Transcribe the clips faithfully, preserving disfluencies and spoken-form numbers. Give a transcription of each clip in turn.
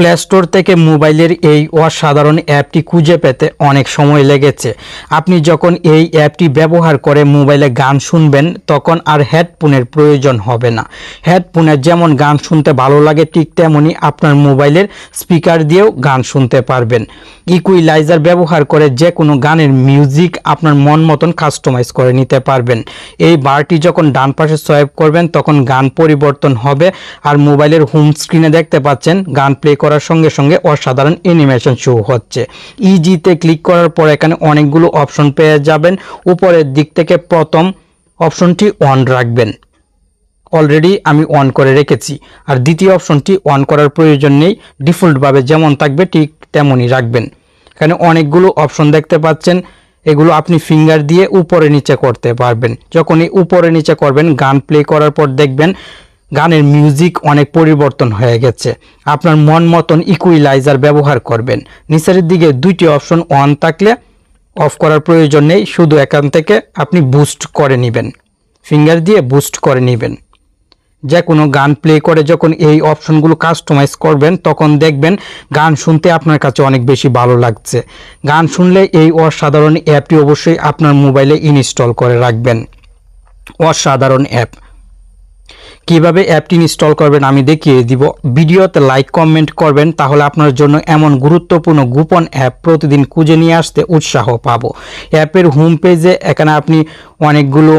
Play store থেকে মোবাইলের এই অসাধারণ অ্যাপটি খুঁজে পেতে অনেক সময় লেগেছে। আপনি যখন এই অ্যাপটি ব্যবহার করে মোবাইলে গান শুনবেন তখন আর হেডফোনের প্রয়োজন হবে না। হেডফোনে যেমন গান শুনতে ভালো লাগে ঠিক তেমনি আপনার মোবাইলের স্পিকার দিয়েও গান শুনতে পারবেন। ইকুইলাইজার ব্যবহার করে যে কোনো গানের মিউজিক আপনার মন মতন কাস্টমাইজ করে নিতে পারবেন। এই বারটি যখন ডান পাশে সোয়াইপ করবেন তখন গান পরিবর্তন হবে আর মোবাইলের হোম স্ক্রিনে দেখতে পাচ্ছেন গান প্লে করার সঙ্গে সঙ্গে অসাধারণ অ্যানিমেশন শো হচ্ছে। ইজিতে ক্লিক করার পর এখানে অনেকগুলো অপশন পেয়ে যাবেন। উপরের দিক থেকে প্রথম অপশনটি অন রাখবেন, অলরেডি আমি অন করে রেখেছি। আর দ্বিতীয় অপশনটি অন করার প্রয়োজন নেই, ডিফল্টভাবে যেমন থাকবে ঠিক তেমনই রাখবেন। এখানে অনেকগুলো অপশন দেখতে পাচ্ছেন, এগুলো আপনি ফিঙ্গার দিয়ে উপরে নিচে করতে পারবেন। যখনই উপরে নিচে করবেন গান প্লে করার পর দেখবেন গানের মিউজিক অনেক পরিবর্তন হয়ে গেছে। আপনার মন মতন ইকুইলাইজার ব্যবহার করবেন। নিচের দিকে দুইটি অপশন অন থাকলে অফ করার প্রয়োজন নেই, শুধু এখান থেকে আপনি বুস্ট করে নেবেন, ফিঙ্গার দিয়ে বুস্ট করে নেবেন। যে কোনো গান প্লে করে যখন এই অপশনগুলো কাস্টমাইজ করবেন তখন দেখবেন গান শুনতে আপনার কাছে অনেক বেশি ভালো লাগছে। গান শুনলে এই অসাধারণ অ্যাপটি অবশ্যই আপনার মোবাইলে ইনস্টল করে রাখবেন। অসাধারণ অ্যাপ। কিভাবে অ্যাপটি ইনস্টল করবেন আমি দেখিয়ে দিব। ভিডিওতে লাইক কমেন্ট করবেন, তাহলে আপনার জন্য এমন গুরুত্বপূর্ণ গোপন অ্যাপ প্রতিদিন খুঁজে নিয়ে আসতে উৎসাহ পাবো। অ্যাপের হোম পেজে এখানে আপনি অনেকগুলো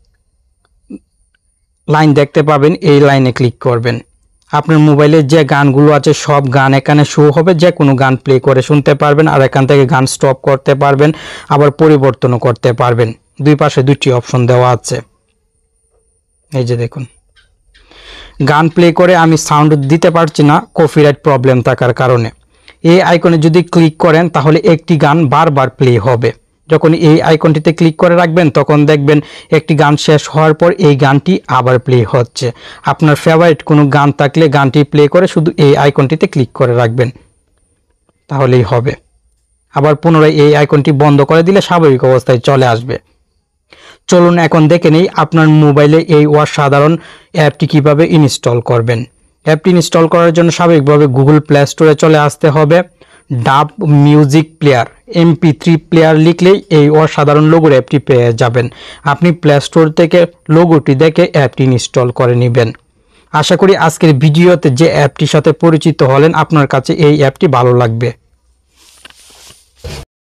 লাইন দেখতে পাবেন, এই লাইনে ক্লিক করবেন। আপনার মোবাইলে যে গানগুলো আছে সব গান এখানে শো হবে, যে কোনো গান প্লে করে শুনতে পারবেন আর এখান থেকে গান স্টপ করতে পারবেন, আবার পরিবর্তনও করতে পারবেন। দুই পাশে দুটি অপশন দেওয়া আছে, এই যে দেখুন। গান প্লে করে আমি সাউন্ড দিতে পারছি না কপিরাইট প্রবলেম থাকার কারণে। এই আইকনে যদি ক্লিক করেন তাহলে একটি গান বারবার প্লে হবে। যখন এই আইকনটিতে ক্লিক করে রাখবেন তখন দেখবেন একটি গান শেষ হওয়ার পর এই গানটি আবার প্লে হচ্ছে। আপনার ফেভারিট কোনো গান থাকলে গানটি প্লে করে শুধু এই আইকনটিতে ক্লিক করে রাখবেন, তাহলেই হবে। আবার পুনরায় এই আইকনটি বন্ধ করে দিলে স্বাভাবিক অবস্থায় চলে আসবে। চলুন এখন দেখে নেই আপনার মোবাইলে এই অসাধারণ অ্যাপটি কিভাবে ইনস্টল করবেন। অ্যাপটি ইনস্টল করার জন্য স্বাভাবিকভাবে গুগল প্লে স্টোরে চলে আসতে হবে। Dub music player MP three player লিখলেই এই অসাধারণ লোগোর অ্যাপটি পেয়ে যাবেন। আপনি প্লে স্টোর থেকে লোগোটি দেখে অ্যাপটি ইনস্টল করে নেবেন। আশা করি আজকের ভিডিওতে যে অ্যাপটির সাথে পরিচিত হলেন আপনার কাছে এই অ্যাপটি ভালো লাগবে।